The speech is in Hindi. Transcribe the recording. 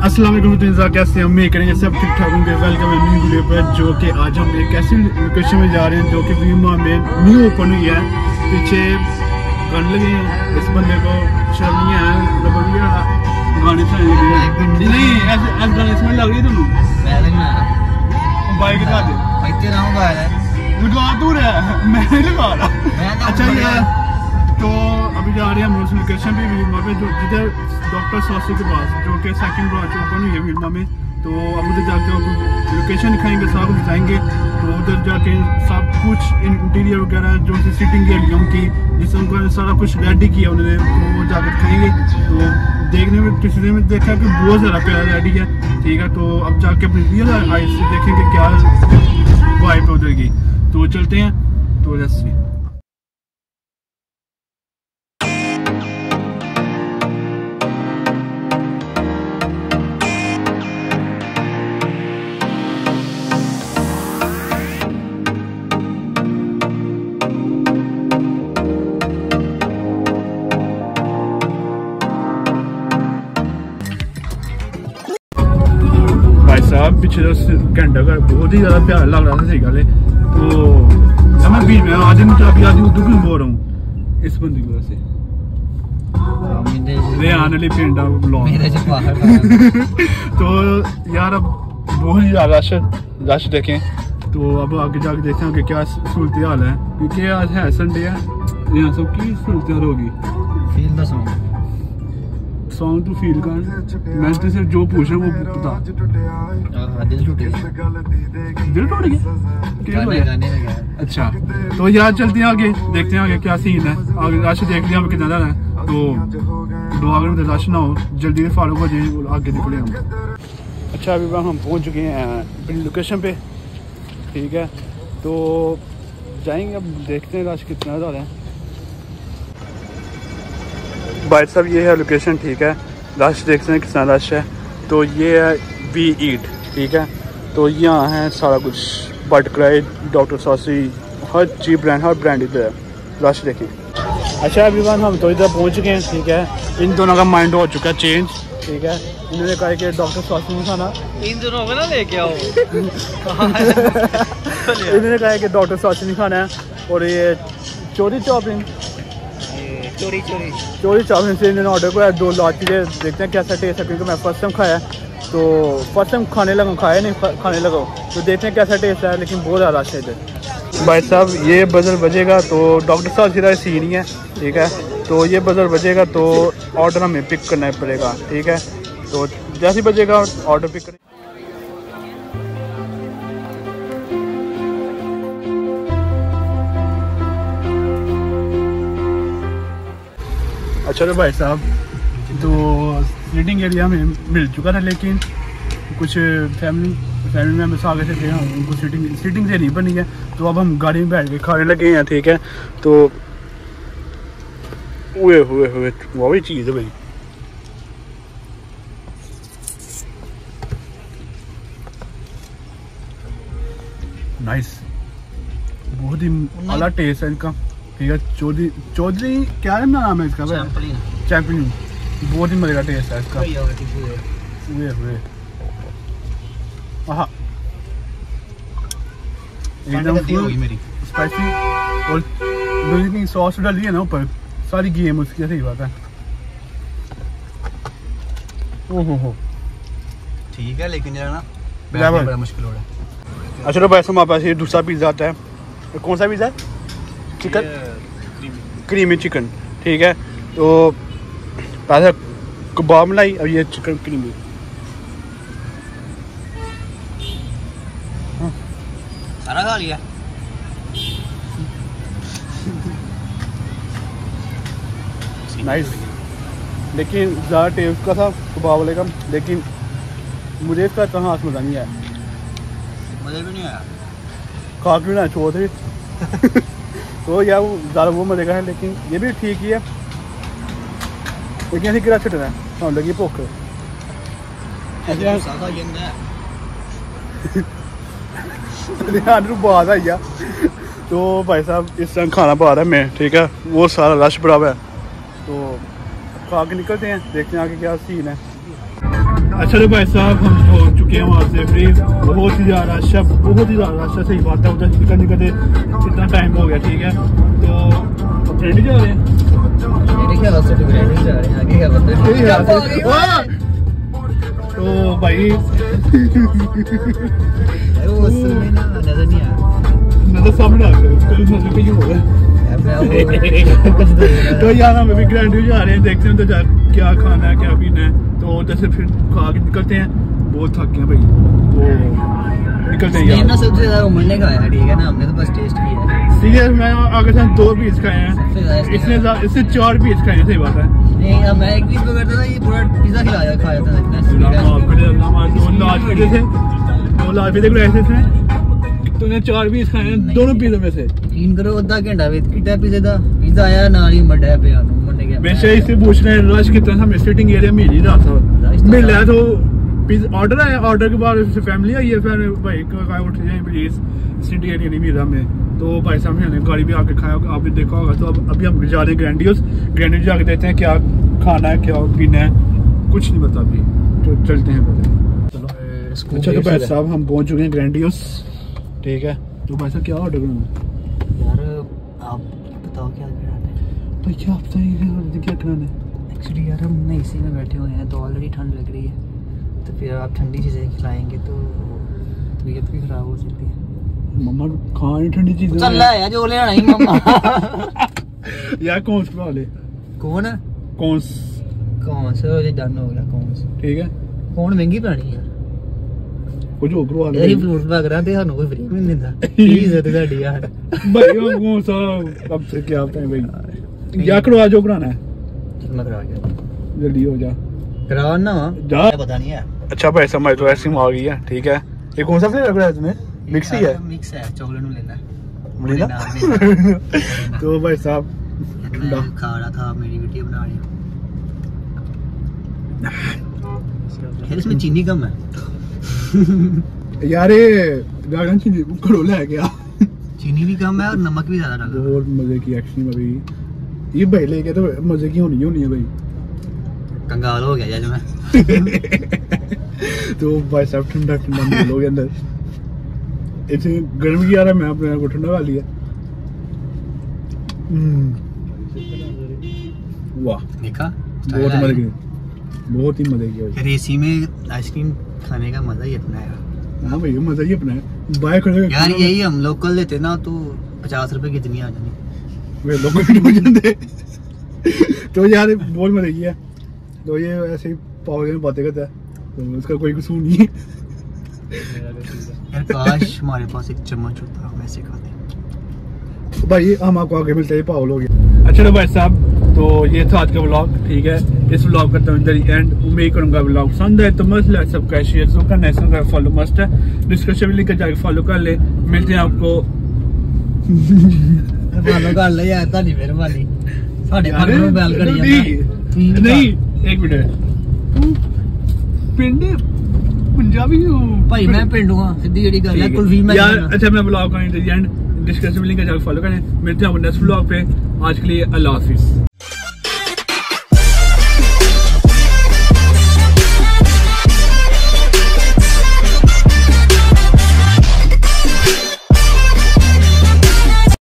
अस्सलाम वालेकुम, कैसे हम उम्मीद करेंगे सब ठीक ठाक होंगे। वेलकम है न्यू वीडियो पर, जो कि आज हम एक ऐसी लोकेशन में जा रहे हैं जो कि वीमा में न्यू ओपन हुई है। पीछे गाने लगे हैं, इस बंदे को शर्म नहीं है, गाने सुनाने लगे नहीं, ऐसे गाने सुनने लग रही है तुम बाइक लगा दे लगा दूर है, मैं नहीं लगा रहा। अच्छा यार, तो अभी जा रहे हैं हम उस लोकेशन पे वीमा पे जो जिधर डॉक्टर सासी के पास, जो कि सेकंड ब्रांच ओपन हुई है वीमा में। तो अब उधर जाके लोकेशन दिखाएंगे, सब दिखाएंगे। तो उधर जाके सब कुछ इंटीरियर वगैरह जो सी सिटिंग एरिया की जिससे उनको सारा कुछ रेडी किया उन्होंने, तो वो जाकर दिखाएंगे। तो देखने में किसी में देखा कि बहुत ज़्यादा प्यारा रेडी है, ठीक है। तो अब जाके अपनी रियल आइज से देखेंगे क्या वाइब है उधर की। तो चलते हैं, तो लेट्स सी। पीछे घंटा का बहुत ही ज्यादा प्यार लग रहा था, सही गल है। तो मैं बीच में आधी उर्दू क्यों बोल रहा हूँ इस बंदी की वजह से। आने वाली पिंड तो यार अब बहुत ही ज्यादा रश देखें। तो अब आगे जाके देखते हैं कि क्या सूरत हाल है, क्योंकि आज है संडे है, यहाँ सबकी सूरत हाल होगी। सॉन्ग तो फील कर, मैं तो सिर्फ जो पूछ रहा हूँ वो बता। दिल टूट गया? अच्छा, तो यार चलते हैं आगे, देखते हैं आगे क्या सीन है। आगे रश देख लिया हम कितना ज़्यादा है, तो अगर रश ना हो जल्दी से फारूक हो जाए, आगे निकले हम। अच्छा, अभी हम पहुँच चुके हैं अपनी लोकेशन पे, ठीक है। तो जाएंगे, अब देखते हैं रश कितना ज़्यादा है। भाई साहब ये है लोकेशन, ठीक है। रश देखते हैं कितना रश है। तो ये है वी ईट, ठीक है। तो यहाँ है सारा कुछ, बट क्राई, डॉक्टर सासी, हर चीज ब्रांड, हर ब्रांड इधर है। रश देखें। अच्छा अभी हम तो इधर पहुँच चुके हैं, ठीक है। इन दोनों का माइंड हो चुका है चेंज, ठीक है। इन्होंने कहा कि डॉक्टर सासी नहीं खाना, इन दोनों को ना लेके आओ। इन्होंने कहा कि डॉक्टर सासी नहीं खाना है, और ये चोरी चाउमीन चोरी चाउमीन से इन्होंने ऑर्डर किया 2 लाख चीज़ें। देखते हैं कैसा टेस्ट है, क्योंकि मैं फर्स्ट टाइम खाया, तो फर्स्ट टाइम खाने लगा, खाया नहीं खाने लगा, तो देखते हैं कैसा टेस्ट है। लेकिन बहुत ज़्यादा अच्छा इधर। भाई साहब ये बजर बजेगा तो डॉक्टर साहब सीधा सीन ही है, ठीक है। तो ये बजर बजेगा तो ऑर्डर हमें पिक करना पड़ेगा, ठीक है। तो जैसे ही बजेगा ऑर्डर पिक करें। अच्छा तो भाई साहब, तो सीटिंग एरिया में मिल चुका था, लेकिन कुछ फैमिली मेम्बर्स आगे से थे, उनको सीटिंग से नहीं बनी है। तो अब हम गाड़ी में बैठ के खाने लगे हैं, ठीक है। तो हुए वो भी चीज़ है भाई। नाइस, बहुत ही अलग टेस्ट है इनका, ठीक है। चौधरी क्या है नाम है इसका? चैंपियन। बहुत ही मजे का टेस्ट है इसका। हाँ एकदम स्पाइसी, और सॉस डाली है ना ऊपर, सारी गेम उसकी, सही बात है। ओहो ठीक है, लेकिन यार ना बड़ा मुश्किल हो रहा है। अच्छा तो वैसे हमारे पास ये दूसरा पिज़्ज़ा आता है। कौन सा पिज़्ज़ा है? चिकन क्रीमी चिकन, ठीक है। तो पहले कबाब मलाई, और ये चिकन क्रीमी। सारा खा लिया। नाइस, लेकिन ज़्यादा टेस्ट का था कबाब वाले का, लेकिन मुझे इसका इतना खास मज़ा नहीं आया। मुझे भी नहीं आया, खा क्यों ना छोड़ थे। तो यार वो ज़्यादा वो मज़े का है, लेकिन ये भी ठीक ही है। लेकिन ऐसे किरा छुटना है, हाँ लगी भुख। बात आई है। तो भाई साहब इस टाइम खाना पा रहा है मैं, ठीक है। वो सारा रश पड़ा हुआ है, तो खा के निकलते हैं, देखते हैं आगे क्या सीन है। अच्छा तो भाई साहब हम हो चुके हैं वहाँ से फ्री। बहुत ही ज़्यादा रश है, बहुत ही ज़्यादा रश है। सही बात है, उधर निकलने का कितना टाइम हो गया। ठीक है तो ट्रेंड जा रहे हैं, तो भाई नजर सामने आ गया, नजर कहीं हो गया। तो यार हम अभी ग्रैंड व्यू जा रहे हैं, देखते हैं तो क्या खाना है क्या पीना है। तो उधर से फिर खा के निकलते हैं, बहुत थक गए भाई, तो निकलते हैं यार। सबसे ज्यादा उमड़ने का है, ठीक है ना, हमने तो बस टेस्ट किया है। ठीक है, मैं आगे से 2 पीस खाए हैं, इसने 4 पीस खाए हैं। सही बात है, नहीं मैं एक पीस पकड़ता था, ये पूरा पिज्जा खाया था। 2 लाख ऐसे थे, तूने 4 पीस खाए हैं दोनों पिज्जा में से। 3 करो आधा घंटा वेट किया पिज्जा दा, पिज्जा आया ना ही मड्डा पे आनो मन्ने गया। वैसे इससे पूछ रहे हैं रश कितना था, मैं सिटिंग एरिया मिल ही रहा था, मिल रहा तो पिज्जा ऑर्डर आया, ऑर्डर के बाद फैमिली आई है, फिर भाई कहा उठ जाए प्लीज, सिटिंग एरिया नहीं मिल रहा मैं। तो भाई साहब ने गाड़ी भी आके खाया, आपने देखा होगा। तो अब अभी हम जा रहे हैं ग्रैंडियोस जाके देखते हैं क्या खाना है क्या पीना है, कुछ नहीं पता अभी, तो चलते हैं पहले। चलो अच्छा तो भाई साहब हम पहुंच चुके हैं ग्रैंडियोस। ठीक है तो भाई साहब क्या ऑर्डर करना है यार, आप बताओ क्या कराना है। तो क्या आप बताइए क्या कराना है। एक्चुअली यार हम एसी में बैठे हुए हैं, तो ऑलरेडी ठंड लग रही है, तो फिर आप ठंडी चीज़ें खिलाएंगे तो तबीयत भी खराब हो सकती है। मम्मा खाने ठंडी चीजें चल रहा है जो ले आना ही मम्मा। यार कौन सा वाले कौन सा ये डन हो गया कौन सा। ठीक है कौन महंगी पड़नी है कुछ ओकरो वाले यही फ्रूट बैग रहा थे, ਸਾਨੂੰ कोई फ्री में नहीं देता। प्लीज है ਤੁਹਾਡੀ यार भाई वो कौन सा अब से क्या होता है भाई। या करवा जो कराना है, चल मैं करा के जल्दी हो जा कराना जा, पता नहीं है। अच्छा भाई समझ लो ऐसी आ गई है। ठीक है ये कौन सा फ्लेवर है इसमें, मिक्स ही है, मिक्स है, चॉकलेट में लेना है मुझे ना। तो भाई साहब ठंडा खा रहा था, मेरी वीडियो बना रही है, इसमें चीनी कम है यार गार्डन चीनी करो ले गया, चीनी भी कम है और नमक भी ज्यादा डाला। बहुत मजे की एक्शन अभी ये भाई लेके, तो मजे की होनी है भाई, कंगाल हो गया जब मैं। तो भाई साहब ठंडा ठंडा मिल हो गया अंदर, इतनी गर्मी की आ रहा है, मैं अपने को ठंडा खा लिया। वाह देखा बहुत मजे की, बहुत ही मजे की। फिर एसी में आइसक्रीम खाने का मजा ही अपना है। हाँ भैया मजा ही अपना है, बाय खड़े यार यही हम लोकल लेते ना तो 50 रुपए की इतनी आ जानी, वे लोकल हो जाते। तो यार बहुत मजे की है। तो ये ऐसे ही पाव में बातें करता है, तो उसका कोई कसूर नहीं है। यार काश हमारे पास एक चम्मच होता, हम ऐसे खाते। भाई हम आपको आगे मिलते हैं, पाव लोग। अच्छा तो भाई साहब तो ये था आज का व्लॉग। ठीक है इस व्लॉग करता हूँ इधर एंड, उम्मीद करूंगा व्लॉग पसंद है तो मस्त लाइक सब्सक्राइब शेयर जरूर करना है, फॉलो मस्ट है, डिस्क्रिप्शन में लिंक जाके फॉलो कर ले। मिलते हैं आपको फॉलो कर ले यार, ताली मेहरबानी साडे घर में बैल करी जांदा नहीं। एक मिनट पिंड पंजाबी भाई मैं पिंडू हां, सीधी जेडी गल है कुलफी में यार। अच्छा मैं व्लॉग का एंड डिस्क्रिप्शन में लिंक जाके फॉलो करें। मिलते हैं नेक्स्ट व्लॉग पे, आज के लिए अल्लाह हाफिज।